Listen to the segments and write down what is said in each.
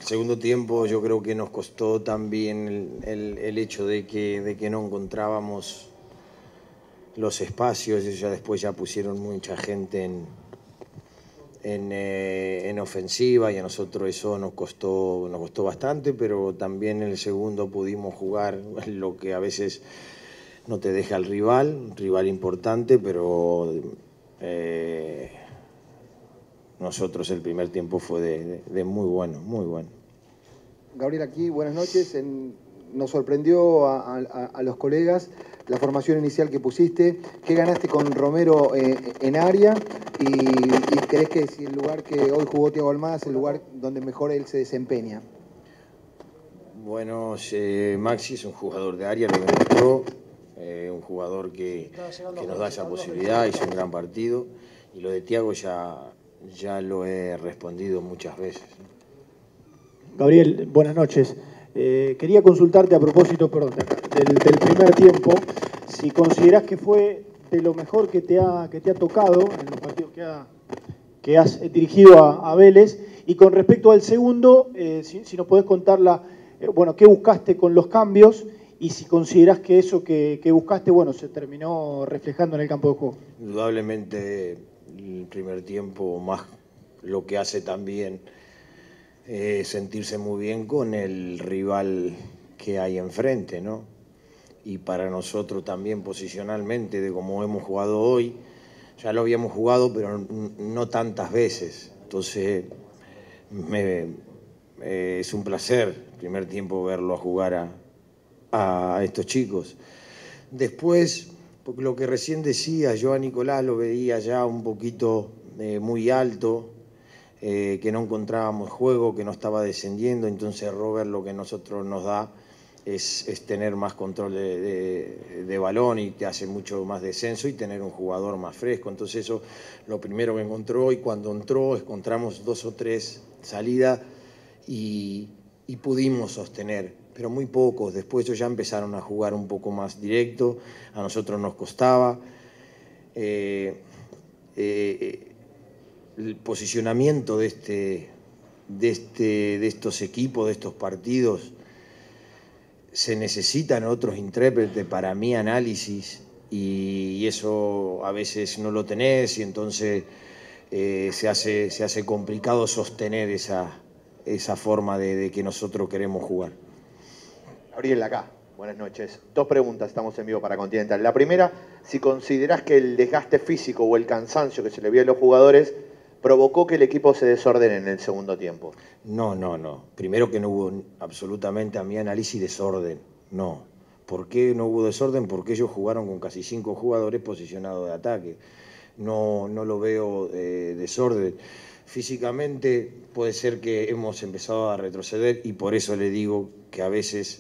segundo tiempo yo creo que nos costó también el hecho de que no encontrábamos los espacios. Ellos ya después ya pusieron mucha gente en ofensiva y a nosotros eso nos costó bastante, pero también en el segundo pudimos jugar lo que a veces no te deja el rival, un rival importante, pero nosotros el primer tiempo fue de muy bueno, muy bueno. Gabriel, aquí, buenas noches. Nos sorprendió a los colegas la formación inicial que pusiste. ¿Qué ganaste con Romero en área? ¿Y crees que si el lugar que hoy jugó Thiago Almada es el lugar donde mejor él se desempeña? Bueno, Maxi es un jugador de área, lo demostró, un jugador que nos da esa posibilidad, hizo un gran partido, y lo de Thiago ya lo he respondido muchas veces. Gabriel, buenas noches. Quería consultarte a propósito, del primer tiempo, si considerás que fue de lo mejor que te ha tocado en los partidos que has dirigido a Vélez, y con respecto al segundo, si nos podés contar qué buscaste con los cambios y si considerás que eso que buscaste se terminó reflejando en el campo de juego. Indudablemente el primer tiempo, más lo que hace también sentirse muy bien con el rival que hay enfrente, ¿no? Y para nosotros también posicionalmente, de cómo hemos jugado hoy, ya lo habíamos jugado, pero no tantas veces. Entonces, es un placer, el primer tiempo, verlo a jugar a estos chicos. Después, porque lo que recién decía, yo a Nicolás lo veía ya un poquito muy alto, que no encontrábamos juego, que no estaba descendiendo. Entonces Robert lo que nosotros nos da es tener más control de balón y te hace mucho más descenso y tener un jugador más fresco. Entonces eso lo primero que encontró, y cuando entró encontramos 2 o 3 salidas y pudimos sostener, pero muy pocos. Después ellos ya empezaron a jugar un poco más directo, a nosotros nos costaba. El posicionamiento de estos equipos, de estos partidos, se necesitan otros intérpretes para mi análisis, y eso a veces no lo tenés, y entonces se hace complicado sostener esa forma de que nosotros queremos jugar. Gabriel, acá. Buenas noches. 2 preguntas, estamos en vivo para Continental. La primera, si considerás que el desgaste físico o el cansancio que se le vio a los jugadores provocó que el equipo se desordene en el segundo tiempo. No. Primero, que no hubo absolutamente, a mi análisis, desorden. No. ¿Por qué no hubo desorden? Porque ellos jugaron con casi 5 jugadores posicionados de ataque. No lo veo desorden. Físicamente puede ser que hemos empezado a retroceder, y por eso le digo que a veces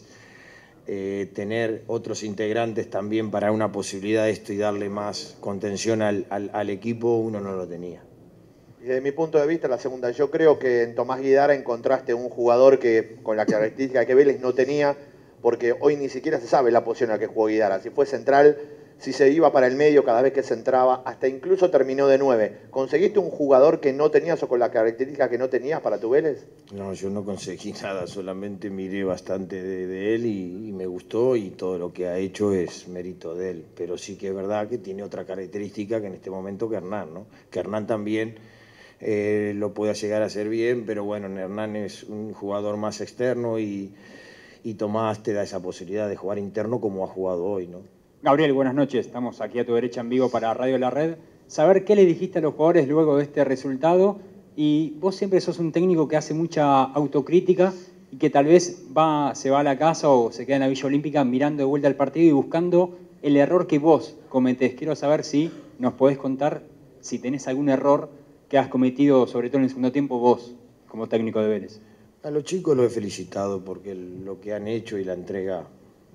tener otros integrantes también para una posibilidad de esto y darle más contención al equipo, uno no lo tenía. Y desde mi punto de vista, la segunda, yo creo que en Tomás Guidara encontraste un jugador que con la característica que Vélez no tenía, porque hoy ni siquiera se sabe la posición en la que jugó Guidara. Si fue central, si se iba para el medio cada vez que se entraba, hasta incluso terminó de 9. ¿Conseguiste un jugador que no tenías o con la característica que no tenías para tu Vélez? No, yo no conseguí nada, solamente miré bastante de él y me gustó, y todo lo que ha hecho es mérito de él. Pero sí que es verdad que tiene otra característica que en este momento que Hernán, ¿no? Que Hernán también lo pueda llegar a hacer bien, pero bueno, Hernán es un jugador más externo, y Tomás te da esa posibilidad de jugar interno como ha jugado hoy, ¿no? Gabriel, buenas noches. Estamos aquí a tu derecha en vivo para Radio La Red. Saber qué le dijiste a los jugadores luego de este resultado, y vos siempre sos un técnico que hace mucha autocrítica y que tal vez se va a la casa o se queda en la Villa Olímpica mirando de vuelta al partido y buscando el error que vos cometés. Quiero saber si nos podés contar si tenés algún error que has cometido, sobre todo en el segundo tiempo, vos, como técnico de Vélez. A los chicos los he felicitado porque lo que han hecho y la entrega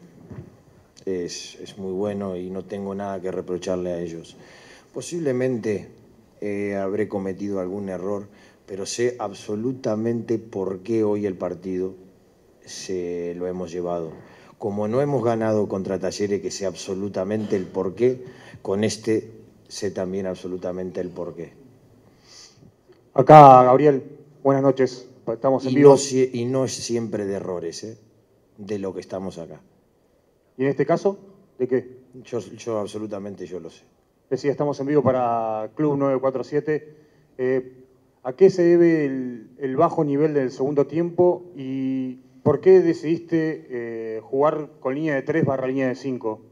es muy bueno, y no tengo nada que reprocharle a ellos. Posiblemente habré cometido algún error, pero sé absolutamente por qué hoy el partido se lo hemos llevado. Como no hemos ganado contra Talleres, que sé absolutamente el por qué, con este sé también absolutamente el por qué. Acá, Gabriel, buenas noches. estamos en Y vivo. y no es siempre de errores, de lo que estamos acá. ¿Y en este caso? ¿De qué? Yo absolutamente yo lo sé. Decía, estamos en vivo para Club 947. ¿A qué se debe el bajo nivel del segundo tiempo y por qué decidiste jugar con línea de 3 / línea de 5?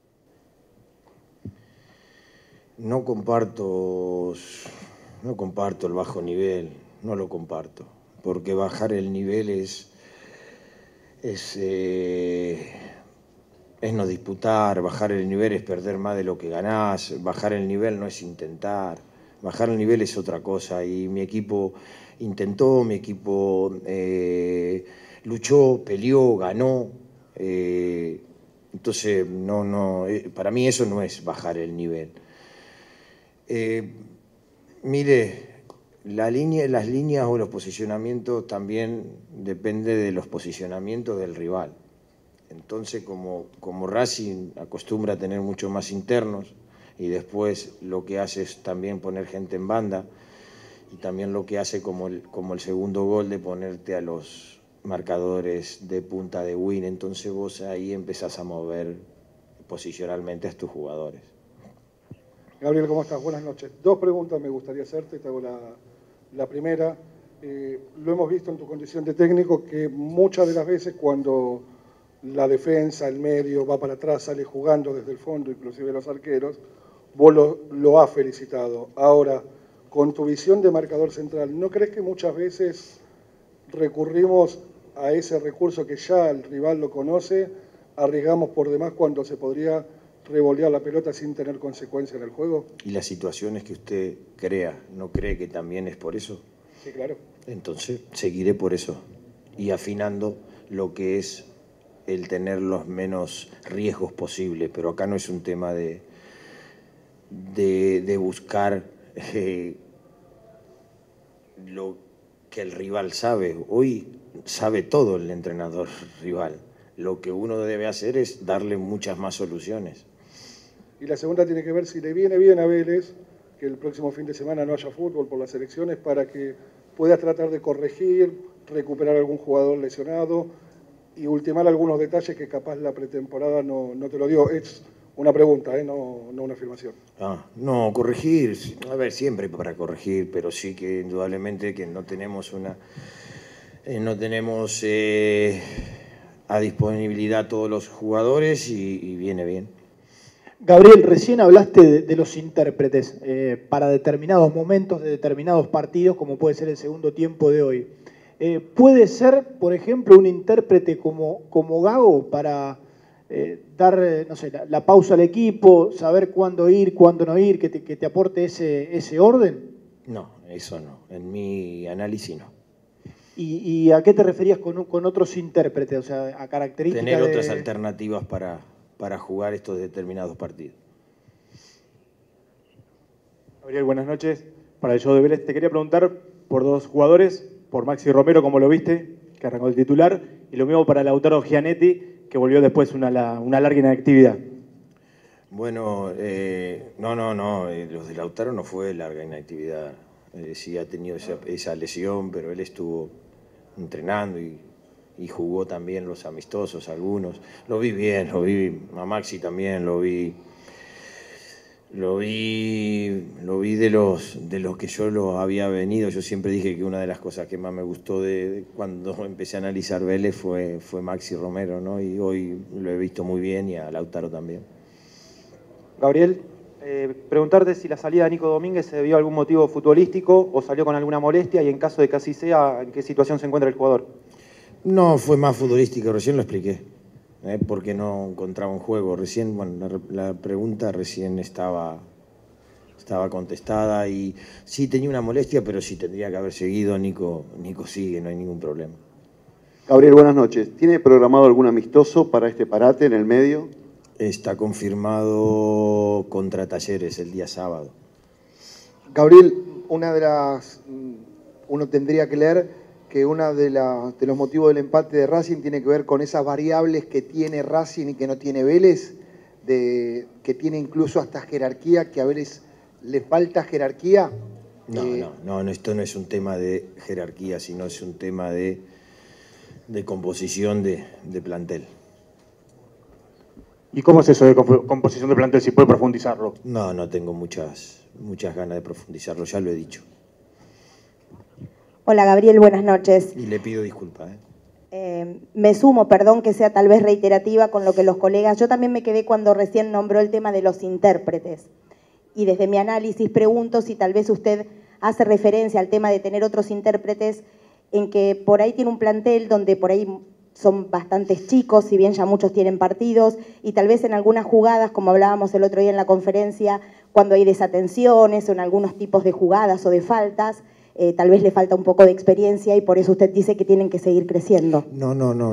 No comparto el bajo nivel, no lo comparto, porque bajar el nivel es no disputar, bajar el nivel es perder más de lo que ganás, bajar el nivel no es intentar, bajar el nivel es otra cosa y mi equipo intentó, mi equipo luchó, peleó, ganó, entonces para mí eso no es bajar el nivel. Mire, las líneas o los posicionamientos también depende de los posicionamientos del rival. Entonces, como Racing acostumbra a tener mucho más internos y después lo que hace es también poner gente en banda y también lo que hace como el segundo gol de ponerte a los marcadores de punta de win, entonces vos ahí empezás a mover posicionalmente a tus jugadores. Gabriel, ¿cómo estás? Buenas noches. 2 preguntas me gustaría hacerte. Te hago la primera. Lo hemos visto en tu condición de técnico que muchas de las veces cuando la defensa, el medio, va para atrás, sale jugando desde el fondo, inclusive los arqueros, vos lo has felicitado. Ahora, con tu visión de marcador central, ¿no crees que muchas veces recurrimos a ese recurso que ya el rival lo conoce, arriesgamos por demás cuando se podría revolear la pelota sin tener consecuencia en el juego? ¿Y las situaciones que usted crea, no cree que también es por eso? Sí, claro. Entonces, seguiré por eso y afinando lo que es el tener los menos riesgos posibles, pero acá no es un tema de buscar lo que el rival sabe. Hoy sabe todo el entrenador rival. Lo que uno debe hacer es darle muchas más soluciones. Y la segunda tiene que ver si le viene bien a Vélez que el próximo fin de semana no haya fútbol por las elecciones para que puedas tratar de corregir, recuperar algún jugador lesionado y ultimar algunos detalles que capaz la pretemporada no te lo dio. Es una pregunta, no una afirmación. No, corregir, a ver, siempre para corregir, pero sí que indudablemente que no tenemos a disponibilidad todos los jugadores y viene bien. Gabriel, recién hablaste de los intérpretes para determinados momentos de determinados partidos, como puede ser el segundo tiempo de hoy. ¿Puede ser, por ejemplo, un intérprete como Gago para dar, no sé, la pausa al equipo, saber cuándo ir, cuándo no ir, que te aporte ese orden? No, eso no. En mi análisis no. ¿Y a qué te referías con otros intérpretes? O sea, a características tener otras alternativas para jugar estos determinados partidos. Gabriel, buenas noches. Para el show de Vélez te quería preguntar por 2 jugadores, por Maxi Romero, como lo viste, que arrancó el titular, y lo mismo para Lautaro Gianetti, que volvió después una larga inactividad. Bueno, no, los de Lautaro no fue larga inactividad. Sí ha tenido esa lesión, pero él estuvo entrenando y jugó también los amistosos algunos. Lo vi bien, a Maxi también lo vi de los que yo lo había venido. Yo siempre dije que una de las cosas que más me gustó de cuando empecé a analizar Vélez fue Maxi Romero, ¿no? Y hoy lo he visto muy bien y a Lautaro también. Gabriel, preguntarte si la salida de Nico Domínguez se debió a algún motivo futbolístico o salió con alguna molestia y en caso de que así sea, ¿en qué situación se encuentra el jugador? No, fue más futbolístico, recién lo expliqué, porque no encontraba un juego. Recién, bueno, la pregunta recién estaba contestada y sí tenía una molestia, pero sí tendría que haber seguido. Nico sigue, no hay ningún problema. Gabriel, buenas noches. ¿Tiene programado algún amistoso para este parate en el medio? Está confirmado contra Talleres el día sábado. Gabriel, uno tendría que leer que uno de los motivos del empate de Racing tiene que ver con esas variables que tiene Racing y que no tiene Vélez, que tiene incluso hasta jerarquía, que a Vélez le falta jerarquía. No, esto no es un tema de jerarquía, sino es un tema de composición de plantel. ¿Y cómo es eso de composición de plantel, si puede profundizarlo? No tengo muchas ganas de profundizarlo, ya lo he dicho. Hola Gabriel, buenas noches. Y le pido disculpas. Me sumo, perdón que sea tal vez reiterativa con lo que los colegas, yo también me quedé cuando recién nombró el tema de los intérpretes. Y desde mi análisis pregunto si tal vez usted hace referencia al tema de tener otros intérpretes, en que por ahí tiene un plantel donde por ahí son bastantes chicos, si bien ya muchos tienen partidos, y tal vez en algunas jugadas, como hablábamos el otro día en la conferencia, cuando hay desatenciones o en algunos tipos de jugadas o de faltas, tal vez le falta un poco de experiencia y por eso usted dice que tienen que seguir creciendo. No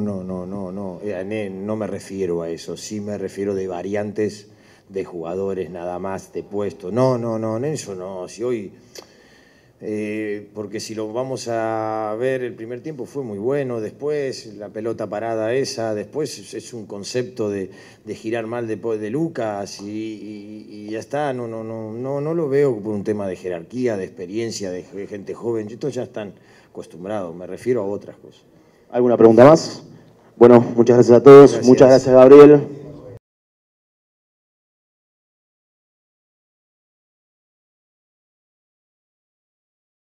me refiero a eso, sí me refiero de variantes de jugadores nada más, de puesto. No, eso no, si hoy... porque si lo vamos a ver, el primer tiempo fue muy bueno, después la pelota parada esa, después es un concepto de girar mal de Lucas y ya está, no lo veo por un tema de jerarquía, de experiencia, de gente joven, estos ya están acostumbrados, me refiero a otras cosas. ¿Alguna pregunta más? Bueno, muchas gracias a todos, muchas gracias Gabriel.